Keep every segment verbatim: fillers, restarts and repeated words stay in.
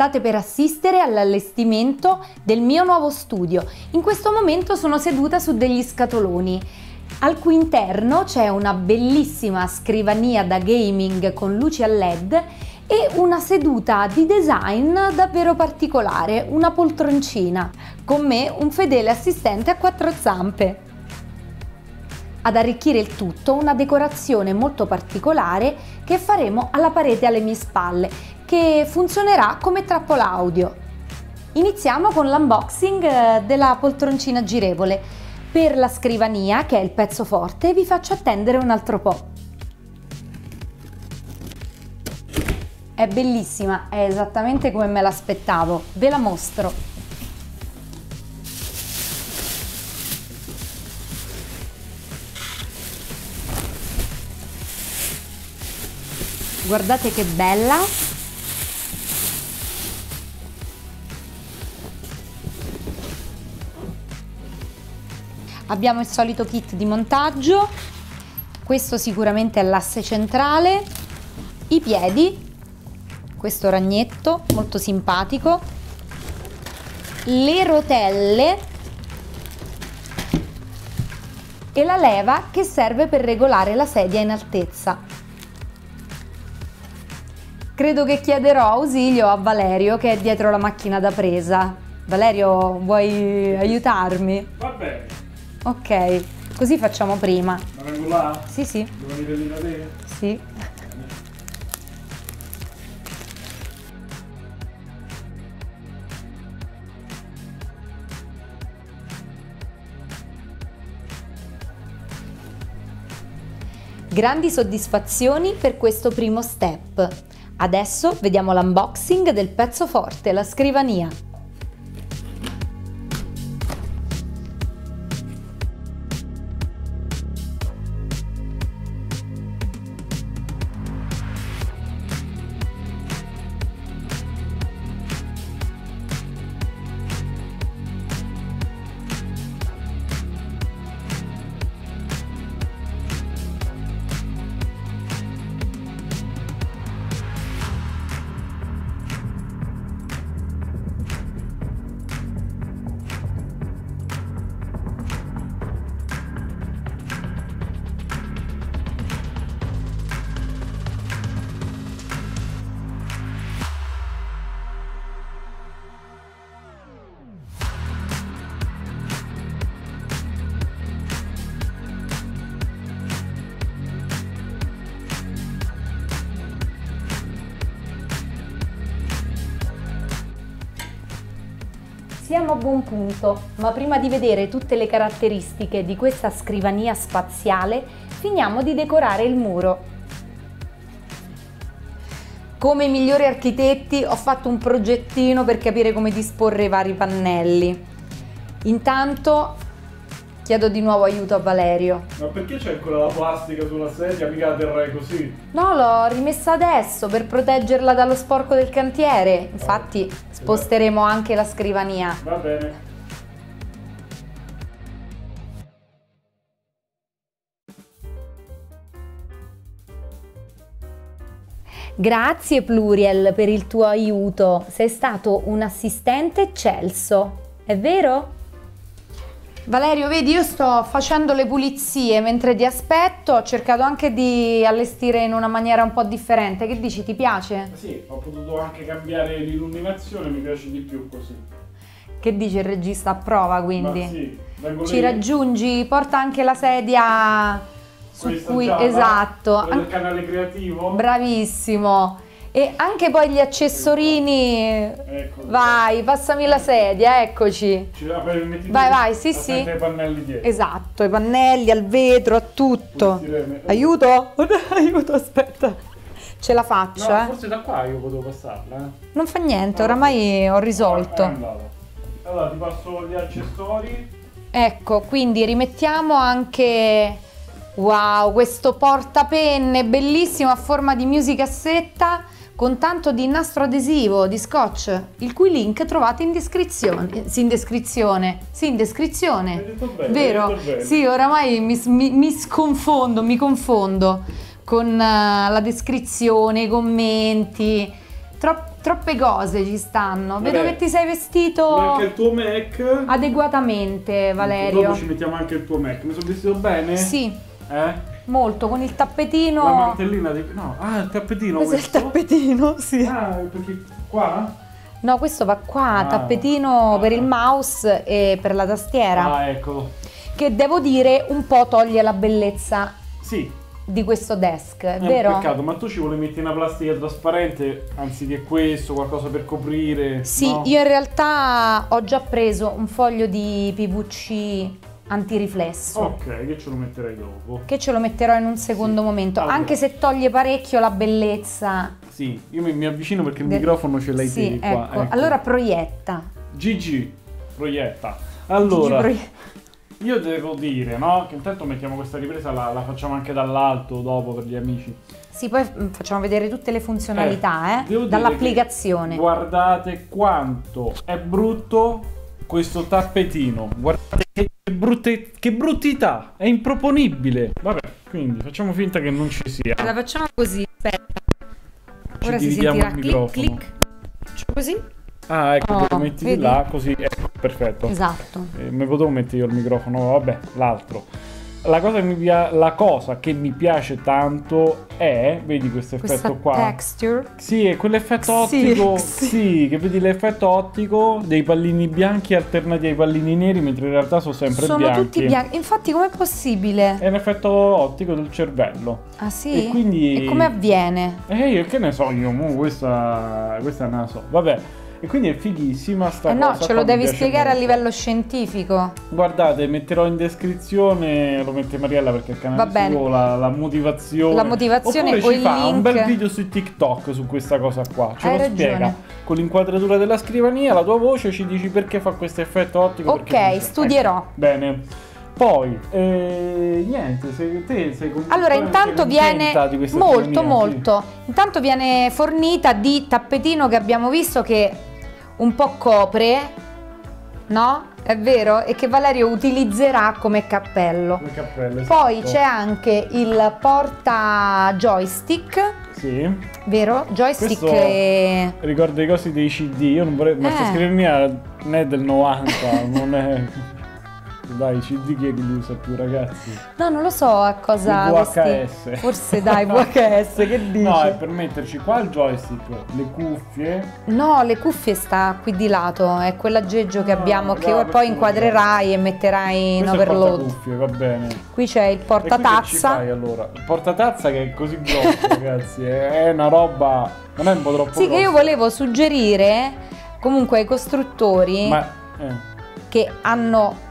State per assistere all'allestimento del mio nuovo studio. In questo momento sono seduta su degli scatoloni, al cui interno c'è una bellissima scrivania da gaming con luci a led e una seduta di design davvero particolare, una poltroncina, con me un fedele assistente a quattro zampe. Ad arricchire il tutto una decorazione molto particolare che faremo alla parete alle mie spalle, che funzionerà come trappola audio. Iniziamo con l'unboxing della poltroncina girevole. Per la scrivania, che è il pezzo forte, vi faccio attendere un altro po'. È bellissima, è esattamente come me l'aspettavo, ve la mostro. Guardate che bella! Abbiamo il solito kit di montaggio, questo sicuramente è l'asse centrale, i piedi, questo ragnetto molto simpatico, le rotelle e la leva che serve per regolare la sedia in altezza. Credo che chiederò ausilio a Valerio che è dietro la macchina da presa. Valerio, vuoi aiutarmi? Va bene. Ok, così facciamo prima. Ma vengo là? Sì, sì. Devo venire da te? Sì. Grandi soddisfazioni per questo primo step. Adesso vediamo l'unboxing del pezzo forte, la scrivania. Siamo a buon punto, ma prima di vedere tutte le caratteristiche di questa scrivania spaziale, finiamo di decorare il muro. Come i migliori architetti ho fatto un progettino per capire come disporre i vari pannelli. Intanto chiedo di nuovo aiuto a Valerio. Ma perché c'è ancora la plastica sulla sedia? Mica la terrai così? No, l'ho rimessa adesso per proteggerla dallo sporco del cantiere. Infatti sposteremo anche la scrivania. Va bene. Grazie Pluriel per il tuo aiuto. Sei stato un assistente eccelso, è vero? Valerio, vedi, io sto facendo le pulizie mentre ti aspetto, ho cercato anche di allestire in una maniera un po' differente. Che dici, ti piace? Sì, ho potuto anche cambiare l'illuminazione, mi piace di più così. Che dice il regista? Approva, quindi? Ma sì, vengo Ci lì. Raggiungi, porta anche la sedia su Questa cui... gialla, esatto. quella del canale creativo. Bravissimo. E anche poi gli accessorini. Ecco. Vai, passami la sedia, eccoci. Ci va per metti Vai, tu, vai, sì, attenti sì. ai pannelli dietro. Esatto, ai pannelli, al vetro, a tutto. Puliremo. Aiuto? Aiuto, aspetta. Ce la faccio, No, eh. forse da qua io potevo passarla, eh. Non fa niente, No, oramai ho È risolto. andata. Allora ti passo gli accessori. Ecco, quindi rimettiamo anche, wow, questo portapenne bellissimo a forma di musicassetta con tanto di nastro adesivo, di scotch, il cui link trovate in descrizione. Sì, in descrizione. Sì, in descrizione. Hai detto bene, Vero? hai detto bene. Sì, oramai mi, mi, mi sconfondo, mi confondo con uh, la descrizione, i commenti. Troppo Troppe cose ci stanno. Vedo Vabbè, che ti sei vestito anche il tuo Mac. adeguatamente, Valerio. Dopo ci mettiamo anche il tuo Mac. Mi sono vestito bene? Sì, Eh? molto, con il tappetino. La mantellina di... No, ah, il tappetino Questo è questo? il tappetino, sì. Ah, perché qua? No, questo va qua, Ah. tappetino Ah. per il mouse e per la tastiera. Ah, eccolo. Che devo dire un po' toglie la bellezza Sì, di questo desk, è è vero? un peccato, ma tu ci vuoi mettere una plastica trasparente anziché questo, qualcosa per coprire? Sì, no? io in realtà ho già preso un foglio di P V C antiriflesso. Ok, che ce lo metterei dopo. Che ce lo metterò in un secondo Sì. momento, Allora. anche se toglie parecchio la bellezza. Sì, io mi, mi avvicino perché il del- microfono ce l'hai sì, te qua. ecco. Allora proietta. Gigi, proietta. Gigi, Allora, proietta. io devo dire, no? Che intanto mettiamo questa ripresa, la, la facciamo anche dall'alto dopo per gli amici. Sì, poi mm, facciamo vedere tutte le funzionalità, Devo eh, dire dall'applicazione. che Guardate quanto è brutto questo tappetino. Guardate che, brutte, che bruttità, è improponibile. Vabbè, quindi facciamo finta che non ci sia. La facciamo così, aspetta. Ci Ora si dividiamo sentirà il clic microfono. clic. Facciamo così? Ah, ecco, Oh, te lo metti di vedi? là, così, ecco, perfetto. Esatto. Eh, me potevo mettere io il microfono, vabbè, l'altro. La cosa, che mi pia- la cosa che mi piace tanto è, vedi questo effetto Questa qua? texture. Sì, è quell'effetto Sì, ottico, sì. sì, che vedi l'effetto ottico dei pallini bianchi alternati ai pallini neri, mentre in realtà sono sempre Sono bianchi. tutti bianchi. Infatti, com'è possibile? È un effetto ottico del cervello. Ah sì? E quindi- E come avviene? E io che ne so io, mo questa, questa non la so. Vabbè, e quindi è fighissima sta Eh no, cosa ce qua, lo mi devi piace spiegare a molto. livello scientifico. Guardate, metterò in descrizione, lo mette Mariella perché è il canale Va bene. suo, la, la motivazione. La motivazione Oppure o ci il fa un link. bel video su TikTok su questa cosa qua. Ce Hai lo ragione. spiega con l'inquadratura della scrivania, la tua voce ci dici perché fa questo effetto ottico. Ok, perché dice- studierò. ecco, bene. Poi, eh, niente, se te sei con- Allora, sei intanto contenta viene di questa molto scrivania, molto. Intanto viene fornita di tappetino che abbiamo visto che un po' copre, no? È vero? E che Valerio utilizzerà come cappello. Come cappello, Poi esatto. c'è anche il porta joystick, Sì. vero? Joystick Questo e... ricorda i cosi dei C D. Io non vorrei. Ma sta Eh. scrivania non è del novanta, non è. Dai, i C D chi è che li usa più, ragazzi? No, non lo so a cosa Il V H vesti- S. Forse dai, V H S, che dici? No, è per metterci qua il joystick, le cuffie. No, le cuffie sta qui di lato, è quell'aggeggio che No, abbiamo che no, ora poi questo inquadrerai e metterai in Questo è il overload. portacuffie, va bene. Qui c'è il E qui che ci portatazza. fai allora? Il portatazza che è così grosso, ragazzi, è una roba. Non è un po' troppo Sì, che io grosso. volevo suggerire comunque ai costruttori Ma. eh. che hanno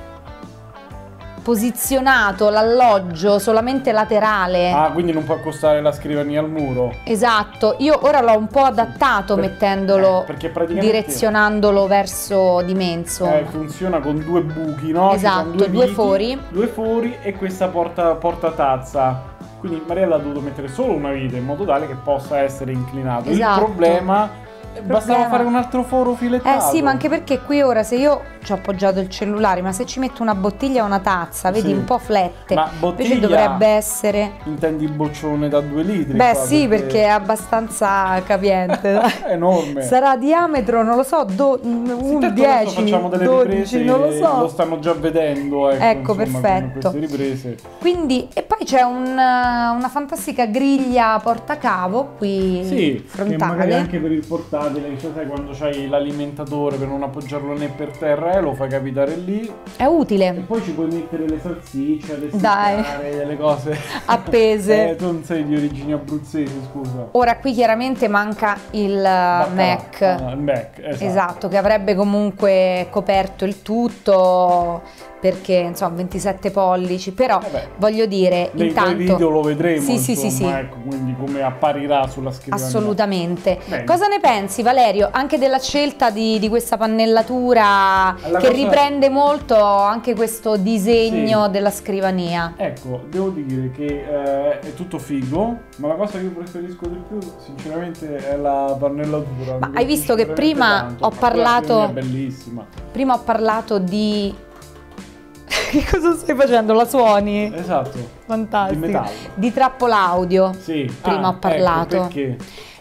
posizionato l'alloggio solamente laterale. Ah, quindi non può accostare la scrivania al muro? Esatto, io ora l'ho un po' adattato Per- mettendolo, eh, perché praticamente- direzionandolo verso di menso. Eh, funziona con due buchi, no? Ci Esatto, sono due, due viti, fori. Due fori e questa porta, portatazza. Quindi Mariella ha dovuto mettere solo una vite in modo tale che possa essere inclinato. Esatto. Il problema Il bastava problema- fare un altro foro filettato. Eh sì, ma anche perché qui ora se io ci ho appoggiato il cellulare, ma se ci metto una bottiglia o una tazza, vedi Sì. un po' flette. Ma Invece bottiglia- dovrebbe essere. Intendi il boccione da due litri? Beh, qua, sì, perché è abbastanza capiente. dai. è enorme. Sarà a diametro, non lo so, do, Sì, un tanto adesso dieci, facciamo delle dodici, riprese, non lo so. lo stanno già vedendo, ecco, Ecco, insomma, perfetto. con queste riprese. Quindi, e poi c'è un, una fantastica griglia portacavo qui Sì, che magari frontale. anche per il portatile, che sai quando c'hai l'alimentatore per non appoggiarlo né per terra, eh, lo fai capitare lì È e utile, poi ci puoi mettere le salsicce, le Dai. siccare, le cose appese. Eh, tu non sei di origini abruzzesi, scusa. Ora qui chiaramente manca il Baccalà. Mac. Ah, il Mac, esatto. Esatto, che avrebbe comunque coperto il tutto perché insomma ventisette pollici, però Vabbè. voglio dire Nei intanto tuoi video lo vedremo, Sì, sì, sì, insomma, sì. ecco, quindi come apparirà sulla scrivania. assolutamente. Bene. Cosa ne pensi, Valerio, anche della scelta di, di questa pannellatura La che cosa- riprende molto anche questo disegno Sì. della scrivania? Ecco, devo dire che eh, è tutto figo, ma la cosa che io preferisco di più, sinceramente, è la pannellatura. Ma Mi hai visto colpisce che veramente prima tanto, ho ma quella parlato- scrivania è bellissima. Prima ho parlato di che cosa stai facendo? La suoni? Esatto. Fantastico. Di metallo. Di trappola audio. Sì. Prima Ah, ho parlato. ecco, perché?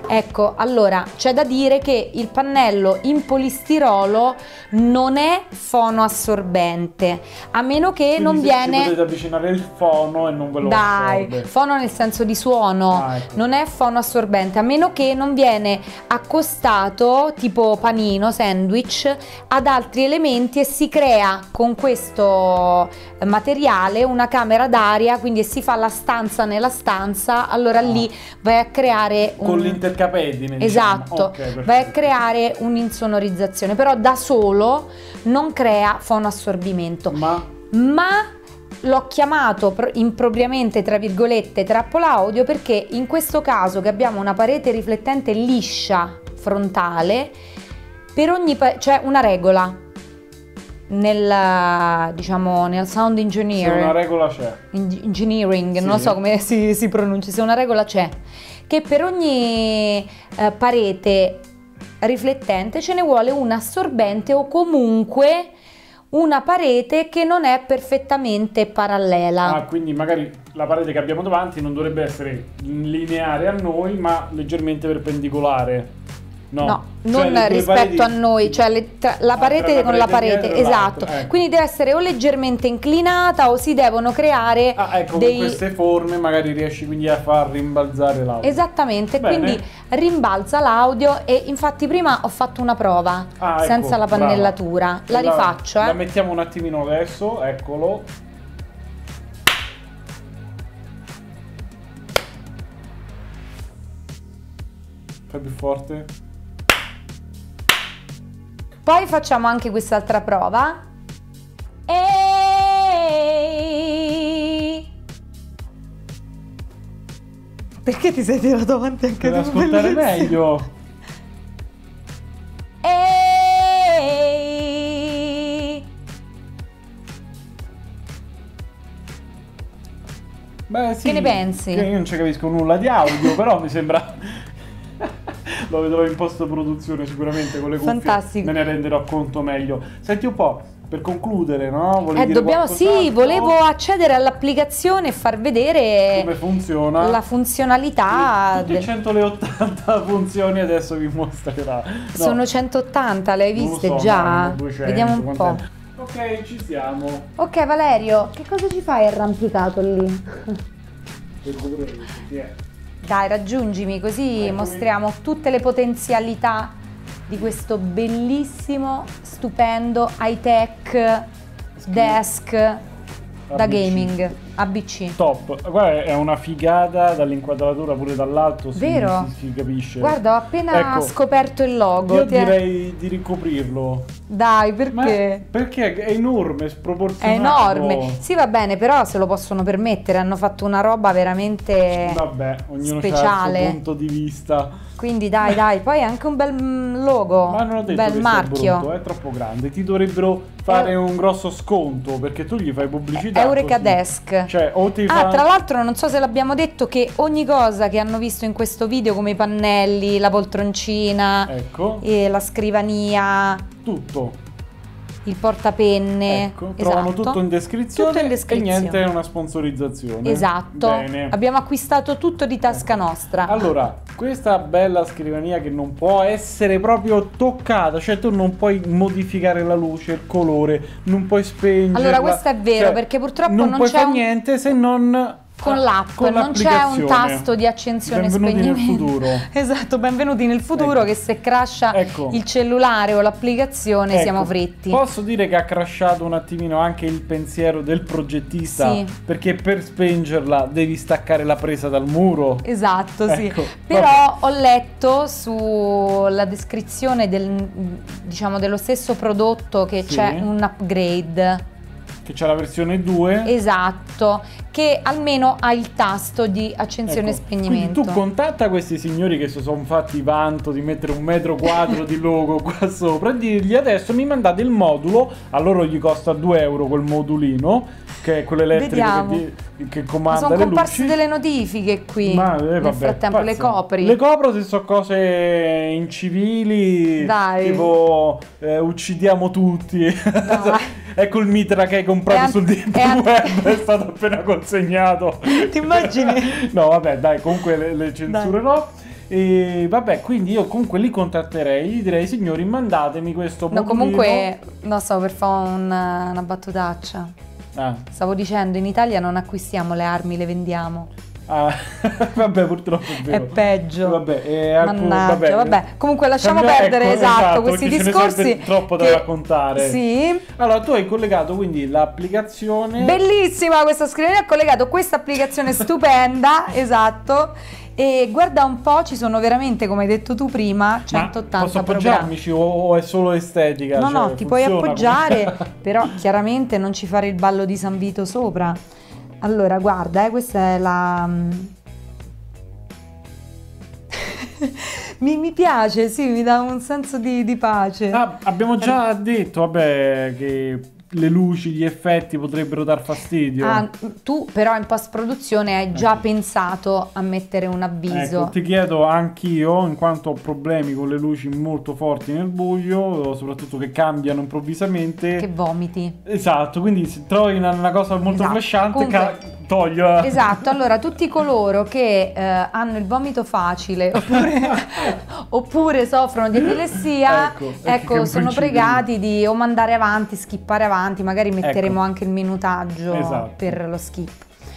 Ecco, allora c'è da dire che il pannello in polistirolo non è fonoassorbente, a meno che Quindi non se viene... ci potete avvicinare il fono e non ve lo Dai, assorbe. fono nel senso di suono, Ah, ecco. non è fonoassorbente, a meno che non viene accostato tipo panino, sandwich, ad altri elementi e si crea con questo materiale una camera d'aria, quindi si fa la stanza nella stanza, allora lì vai a creare un... Con l'intercapedine, diciamo. Esatto, Ok, perfetto. vai a creare un'insonorizzazione, però da solo non crea fonoassorbimento, Ma ma l'ho chiamato pro- impropriamente, tra virgolette, trappola audio, perché in questo caso che abbiamo una parete riflettente liscia frontale, per ogni pa- c'è una regola nel, diciamo, nel sound se engineer, una regola c'è. Eng- engineering, Sì. non so come si, si pronuncia, se una regola c'è, che per ogni eh, parete riflettente ce ne vuole un assorbente o comunque una parete che non è perfettamente parallela. Ah, quindi magari la parete che abbiamo davanti non dovrebbe essere lineare a noi, ma leggermente perpendicolare. No, No, Cioè, non le due rispetto pareti- a noi, cioè le- tra- la Ah, parete tra la con la parete parete, dietro e esatto. l'altra, ecco. Quindi deve essere o leggermente inclinata o si devono creare Ah, ecco, dei... con queste forme magari riesci quindi a far rimbalzare l'audio. Esattamente, Bene. quindi rimbalza l'audio e infatti prima ho fatto una prova Ah, ecco, senza la brava. pannellatura. La rifaccio, La eh. mettiamo un attimino adesso, eccolo. Fai più forte. Poi facciamo anche quest'altra prova. Ehi! Perché ti sei tirato avanti anche Per tu? ascoltare Bellissimo. meglio. Ehi! Beh, sì, Che ne pensi? che io non ci capisco nulla di audio, però mi sembra... Lo vedrò in post-produzione sicuramente con le cuffie. Fantastico. Me ne renderò conto meglio. Senti un po', per concludere, no? Volevi Eh, dire dobbiamo, sì, qualcos'altro? volevo accedere all'applicazione e far vedere Come funziona? la funzionalità. Tutte del- centottanta funzioni adesso vi mostrerà. No, Sono centottanta, le hai non lo viste so, già? ma duecento, Vediamo un po'. quant'è? Ok, ci siamo. Ok Valerio, che cosa ci fai arrampicato lì? Per vedere chi è. Dai, raggiungimi così Eccomi. mostriamo tutte le potenzialità di questo bellissimo, stupendo, high tech desk da A B C. gaming A B C. Top, guarda, è una figata dall'inquadratura pure dall'alto, si, Vero? si, si capisce. Guarda, ho appena Ecco, scoperto il logo. Io ti è- direi di ricoprirlo. Dai, Ma perché? perché è enorme, È sproporzionato. enorme. Sì, va bene, però se lo possono permettere, hanno fatto una roba veramente Vabbè, ognuno ha il speciale. suo punto di vista. Quindi dai, dai, poi è anche un bel mm, logo, Ma non ho detto bel che marchio. sia brutto, è troppo grande. Ti dovrebbero fare Eu- un grosso sconto perché tu gli fai pubblicità. Eureka così. Desk. Cioè, o ti Ah, fa... tra l'altro non so se l'abbiamo detto che ogni cosa che hanno visto in questo video, come i pannelli, la poltroncina, Ecco, e la scrivania, tutto. il portapenne, Ecco, trovano esatto. tutto in descrizione. Tutto in descrizione. E niente è una sponsorizzazione. Esatto. Bene. Abbiamo acquistato tutto di tasca Ecco. nostra. Allora, questa bella scrivania che non può essere proprio toccata, cioè tu non puoi modificare la luce, il colore, non puoi spengere. Allora, questo è vero, perché purtroppo non puoi c'è fare un- niente se non Con l'app, con non c'è un l'applicazione. tasto di accensione e Benvenuti nel spegnimento. futuro. Esatto, benvenuti nel futuro, Ecco. che se crasha Ecco. il cellulare o l'applicazione Ecco, siamo fritti. Posso dire che ha crashato un attimino anche il pensiero del progettista, Sì. perché per spengerla devi staccare la presa dal muro. Esatto, sì. Ecco, Però ho letto sulla descrizione del, diciamo, dello stesso prodotto che Sì. c'è un upgrade. Che c'è la versione due. Esatto, che almeno ha il tasto di accensione Ecco, e spegnimento. Quindi tu contatta questi signori che si sono fatti vanto di mettere un metro quadro di logo qua sopra e dirgli adesso mi mandate il modulo, a loro gli costa due euro quel modulino, che è quello elettrico Vediamo. che, di- che Ma comanda sono le comparse luci. delle notifiche qui. Ma, eh, Nel vabbè, frattempo le pazzesco. copri. Le copro se sono cose incivili. Dai. Tipo eh, uccidiamo tutti. Dai. Ecco il mitra che hai comprato È an- sul deep è an- web, è stato appena consegnato. Ti immagini? No, vabbè, dai, comunque le, le censurerò. E vabbè, quindi io comunque li contatterei, gli direi signori mandatemi questo No, modulino. comunque, no, stavo per fare una, una battutaccia. Ah, Stavo dicendo, in Italia non acquistiamo le armi, le vendiamo. ah. Vabbè, purtroppo è È vero. peggio. Vabbè, e alcun- Mannaggia, vabbè. Comunque lasciamo Cambia- perdere, ecco, esatto, questi perché ce ne discorsi. sarebbe troppo da che- raccontare. Sì. Allora, tu hai collegato quindi l'applicazione. Bellissima questa scrivania, ho collegato questa applicazione stupenda, esatto. E guarda un po', ci sono veramente, come hai detto tu prima, Ma centottanta posso programmi. appoggiarmici o, o è solo estetica? No, Cioè, no, ti puoi funziona appoggiare, come- però chiaramente non ci fare il ballo di San Vito sopra. Allora, guarda, eh, questa è la... mi, mi piace, sì, mi dà un senso di, di pace. Ah, abbiamo già detto, vabbè, che le luci, gli effetti potrebbero dar fastidio. Ah, tu però in post-produzione hai già Ecco. pensato a mettere un avviso. Ecco, ti chiedo anch'io, in quanto ho problemi con le luci molto forti nel buio, soprattutto che cambiano improvvisamente. Che vomiti. Esatto, quindi se trovi una, una cosa molto Esatto. flashante, Comunque- ca- toglio. Esatto, allora tutti coloro che eh, hanno il vomito facile oppure, oppure soffrono di epilessia, Ecco, ecco, ecco che è un sono principio. pregati di o mandare avanti, skippare avanti, magari metteremo Ecco. anche il minutaggio Esatto. per lo skip.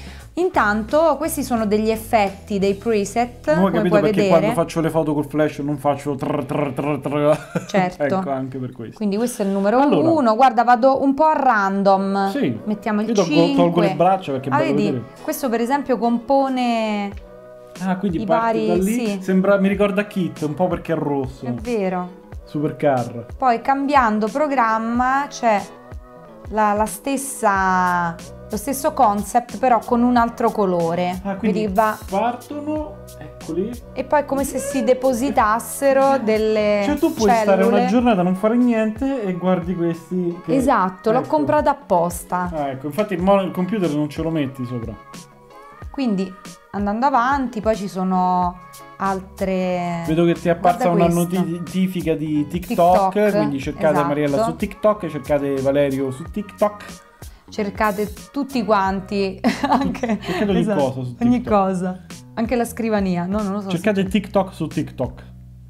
Intanto questi sono degli effetti, dei preset, Non ho come capito puoi perché vedere. quando faccio le foto col flash non faccio trr, trr, trr, trr. Certo. Ecco, anche per questo. Quindi questo è il numero Allora. uno. Guarda, vado un po' a random. Sì. Mettiamo il Io tolgo- cinque. tolgo le braccia perché è Ah, bello vedi? vedere. Questo per esempio compone... Ah, quindi I parte vari- da lì. sì. Sembra, mi ricorda Kit, un po' perché è rosso. È vero. Supercar. Poi cambiando programma c'è la, la stessa, lo stesso concept però con un altro colore. Ah, quindi Vedi, va- partono, eccoli. e poi è come se si depositassero delle Cioè tu puoi cellule. stare una giornata a non fare niente e guardi questi che... Esatto, l'ho ecco. comprato apposta. Ah, ecco, infatti il, mo- il computer non ce lo metti sopra. Quindi andando avanti poi ci sono altre... Vedo che ti è apparsa una Guarda questa. notifica di TikTok, TikTok, quindi cercate esatto. Mariella su TikTok, cercate Valerio su TikTok. Cercate tutti quanti anche Cercate ogni esatto, cosa su ogni TikTok. cosa, anche la scrivania. No, non lo so. Cercate TikTok su TikTok.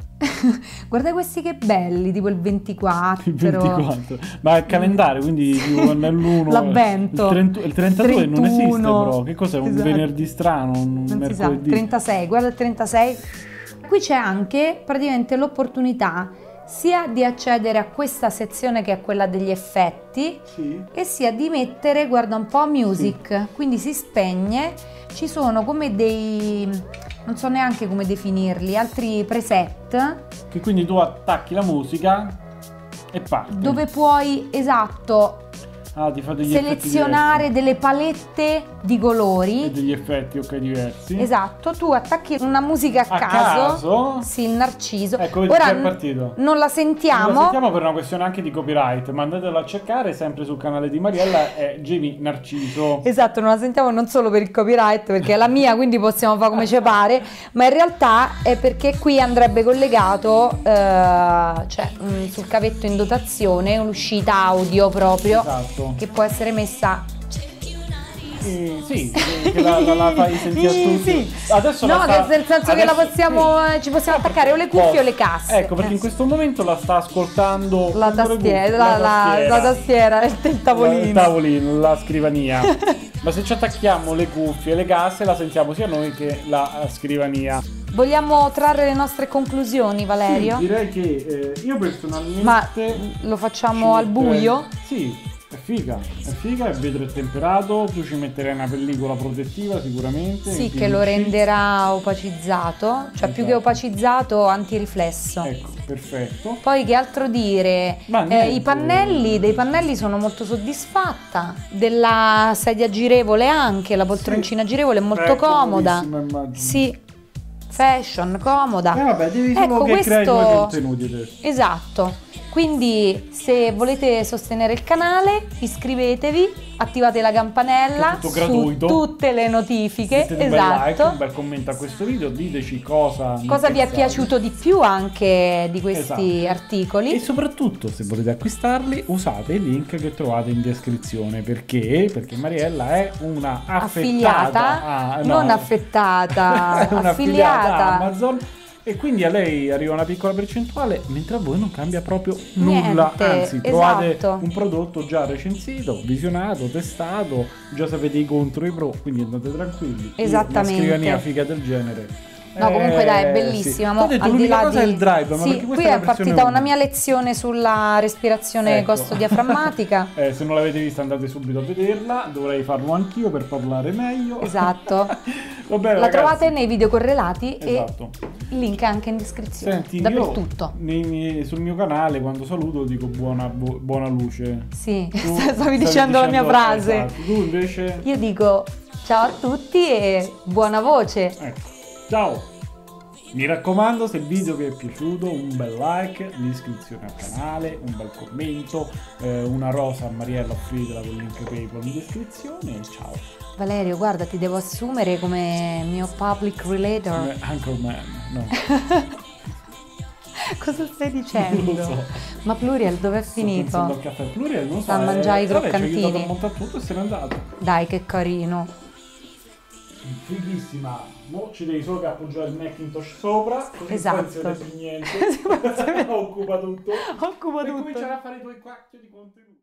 Guarda questi che belli, tipo il ventiquattro. Il ventiquattro. Ma è il calendario, quindi tipo l'uno. L'avvento. Il, trentu- il trentadue non esiste trentuno. però. Che cos'è? Un Esatto. venerdì strano? Un Non si sa, mercoledì? trentasei, guarda il trentasei. Qui c'è anche praticamente l'opportunità sia di accedere a questa sezione che è quella degli effetti Sì. e sia di mettere, guarda un po', music, quindi si spegne, ci sono come dei, non so neanche come definirli, altri preset Che quindi tu attacchi la musica e parti. dove puoi, esatto, Ah, ti fa degli effetti selezionare delle palette di diversi. E colori. degli effetti, ok, diversi. Esatto, tu attacchi una musica a, A caso? sì, il narciso. Ecco, vedi Ora che è n- partito. non la sentiamo. Non la sentiamo per una questione anche di copyright, ma andatelo a cercare sempre sul canale di Mariella, è Jamie Narciso. Esatto, non la sentiamo non solo per il copyright, perché è la mia, quindi possiamo fare come ci pare, ma in realtà è perché qui andrebbe collegato, eh, cioè mh, sul cavetto in dotazione, un'uscita audio proprio, Esatto. che può essere messa... Eh, sì, eh, che la, la, la fai sentire a Sì, tutti. sì. Adesso No, la sta- nel senso che la adesso- possiamo, sì. eh, ci possiamo attaccare o le cuffie o le casse. Ecco, perché in questo momento la sta ascoltando La con le tastiera, cuffie, la, la, la tastiera, il, il tavolino. Il tavolino, la scrivania. Ma se ci attacchiamo le cuffie e le casse la sentiamo sia noi che la eh, scrivania. Vogliamo trarre le nostre conclusioni, Valerio? Sì, direi che eh, io personalmente... Ma lo facciamo ci al buio? metterei- Sì, è figa, è figa, è vetro è temperato, tu ci metterai una pellicola protettiva sicuramente. Sì, in che lo P V C. renderà opacizzato, cioè più che Esatto. opacizzato, antiriflesso. Ecco, perfetto. Poi che altro dire? Ma Eh, niente. I pannelli, dei pannelli sono molto soddisfatta, della sedia girevole anche, la poltroncina girevole è molto È comoda. comodissima, immagino. Sì, fashion, comoda. Eh vabbè, devi solo Ecco, che crei i tuoi questo- contenuti adesso. Esatto. Quindi se volete sostenere il canale, iscrivetevi, attivate la campanella È tutto su gratuito. tutte le notifiche. Mettete un bel like, Esatto. un bel commento a questo video, diteci cosa ne Cosa vi è pensate. piaciuto di più anche di questi Esatto. articoli? E soprattutto, se volete acquistarli, usate il link che trovate in descrizione. Perché? Perché Mariella è una affettata Affiliata, a- no, non affettata, è una affiliata affiliata. a Amazon E quindi a lei arriva una piccola percentuale, mentre a voi non cambia proprio nulla. Niente, Anzi, trovate esatto. un prodotto già recensito, visionato, testato, già sapete i contro e i pro, quindi andate tranquilli. Esattamente. Una scrivania figa del genere. No, comunque dai, è Eh, bellissima. sì. Mo, Ho detto, al di l'unica là cosa di... è il drive, ma sì, perché questa qui è è la versione partita uno. una mia lezione sulla respirazione Ecco. costodiaframmatica. Eh, se non l'avete vista andate subito a vederla, dovrei farlo anch'io per parlare meglio. Esatto. Va bene, La ragazzi. trovate nei video correlati Esatto. e il link è anche in descrizione. Senti, dappertutto. io nei miei- sul mio canale quando saluto dico buona, bu- buona luce. Sì, Tu stavi dicendo la mia frase. Esatto. Tu invece? Io dico ciao a tutti e buona voce. Ecco. Ciao. Mi raccomando, se il video vi è piaciuto, un bel like, l'iscrizione al canale, un bel commento, eh, una rosa a Mariella, offritela con il link PayPal in descrizione e ciao. Valerio, guarda, ti devo assumere come mio public relator. Come Anchorman, no. Cosa stai dicendo? Non lo so. Ma Pluriel dov'è Sto pensando al finito? caffè Pluriel, non so. Sta a mangiare i eh, vabbè, ci ha croccantini. aiutato a montare tutto e se n'è andato. Dai, che carino. Fighissima. Mo ci devi solo che appoggiare il Macintosh sopra, così Esatto. poi non si vede più niente. Occupa tutto. Occupa E tutto. cominciare a fare i tuoi quacchi di contenuti.